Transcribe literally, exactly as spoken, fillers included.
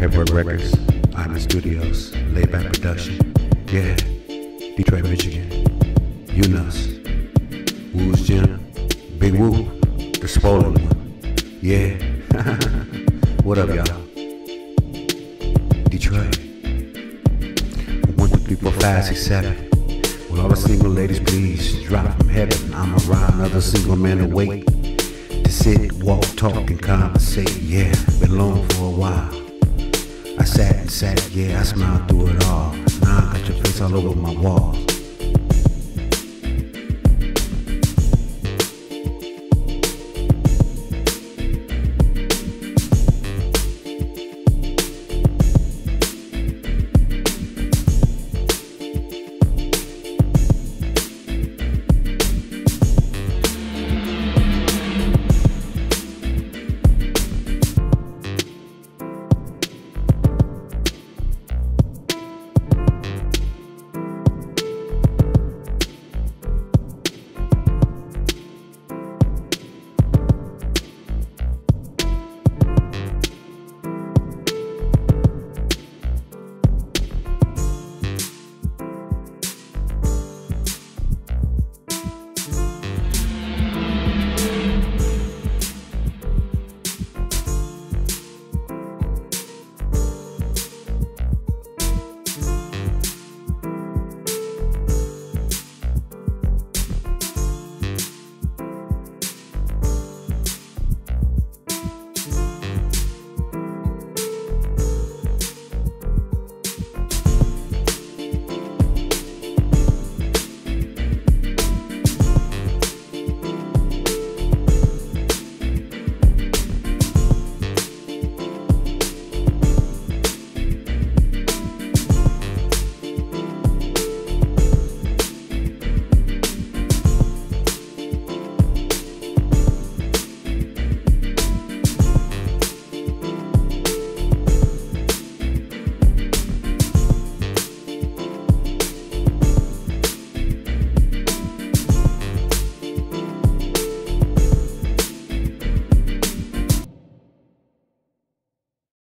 Headwork Records, Island Studios, Layback Production. Yeah, Detroit, Michigan. You nuts. Woo's Jim. Big Woo. The spoiler one. Yeah. What up, y'all? Detroit. One, two, three, four, five, six, seven. Will all the single ladies please drop from heaven? I'm around another single man to wait. To sit, walk, talk, and conversate. Yeah, been alone for a while. I sat and sat, yeah, I smiled through it all. Now I got your face all over my walls.